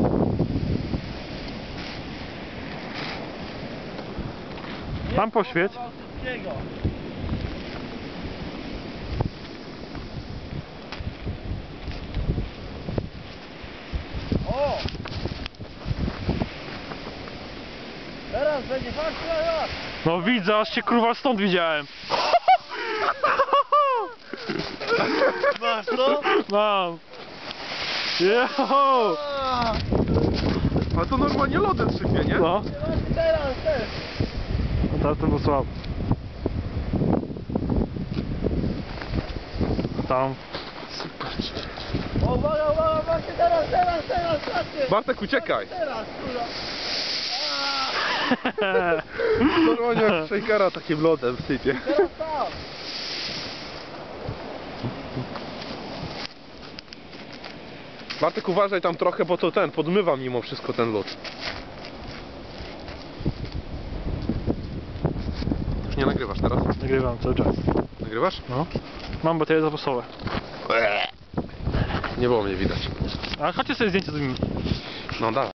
Tam poświeć. O! Teraz będzie faktura. No widzę, aż się kurwa stąd widziałem. Masz to? Mam. Jeho! A to normalnie lodem sypie, nie? No, Teraz też. no teraz to był słabo. Tam. O, uwaga, właśnie teraz, patrzcie. Bartek, uciekaj! Teraz, kurwa. Normalnie jak shakera takim lodem sypie. Teraz tam. Bartek, uważaj tam trochę, bo to podmywa mimo wszystko ten lód. Już nie nagrywasz teraz? Nagrywam cały czas. Nagrywasz? No. Mam baterie zapasowe. Nie było mnie widać. A chodźcie sobie zdjęcie zrobimy. No dawaj.